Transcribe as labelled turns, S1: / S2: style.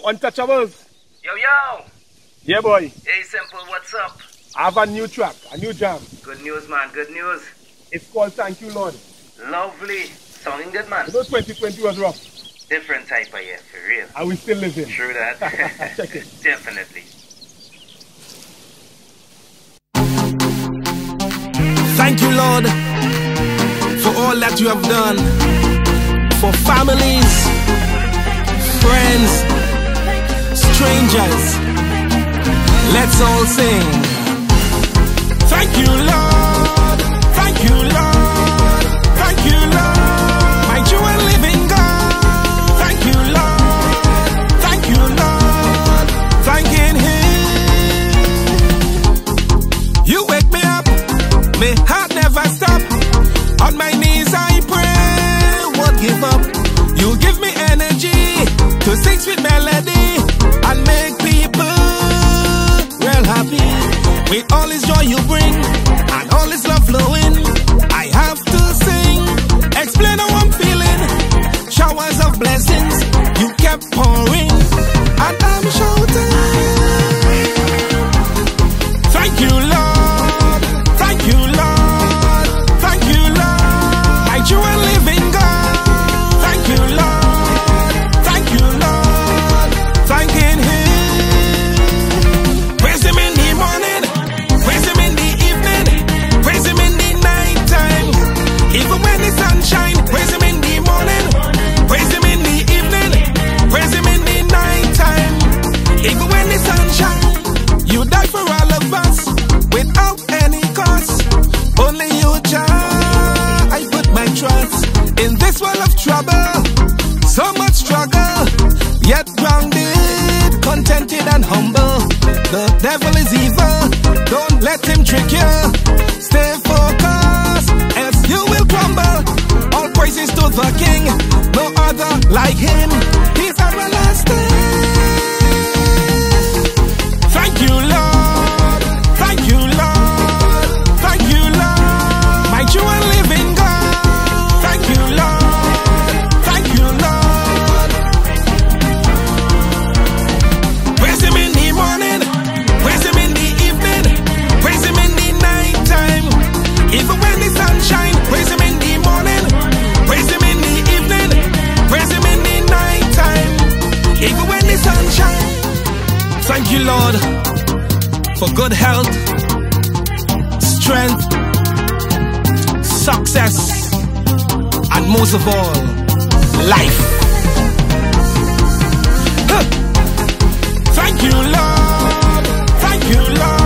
S1: Untouchables.
S2: Yo, yo.
S1: Yeah, boy.
S2: Hey, Simple, what's up?
S1: I have a new track, a new jam.
S2: Good news, man, good news.
S1: It's called Thank You, Lord.
S2: Lovely. Sounding good, man.
S1: You know 2020 was rough.
S2: Different type of year, for real.
S1: And we still living.
S2: True that.
S1: Check it.
S2: Definitely.
S3: Thank you, Lord, for all that you have done. For families, friends, strangers. Let's all sing. Thank you, Lord. Thank you, Lord. Thank you, Lord. My true and living God. Thank you, Lord. Thank you, Lord. Thanking Him. You wake me up. My heart never stop. On my knees I pray. Won't give up. You give me energy to sing sweet melody and make people real happy. With all this joy you bring and all this love flowing, I have to sing, explain how I'm feeling. Showers of blessings you kept pouring, and I'm shouting. Thank you, Lord. Thank you, Lord. Thank you, Lord. My true and living God. Thank you, Lord. Thank you, Lord. Thanking Him. Praise Him in the morning. Praise Him in the evening. Praise Him in the night time. Even when the sun shines. Praise Him in the morning. Praise Him in the evening. Praise Him in the night time. Even when the sun shines. You died for all of us without any cost. Only you, Jah, I put my trust. In this world of trouble, so much struggle, yet grounded, contented and humble. The devil is evil, don't let him trick you. Stay focused, else you will crumble. All praises to the King, no other like Him. He's everlasting. Thank you, Lord. Thank you, Lord. Thank you, Lord. My true and living God. Thank you, Lord. Thank you, Lord. Praise Him in the morning. Praise Him in the evening. Praise Him in the night time. Even when the sun shines. Praise Him in the morning. Praise Him in the evening. Praise Him in the night time. Even when the sun shines. Thank you, Lord, for good health, strength, success, and most of all, life. Thank you, Lord. Thank you, Lord.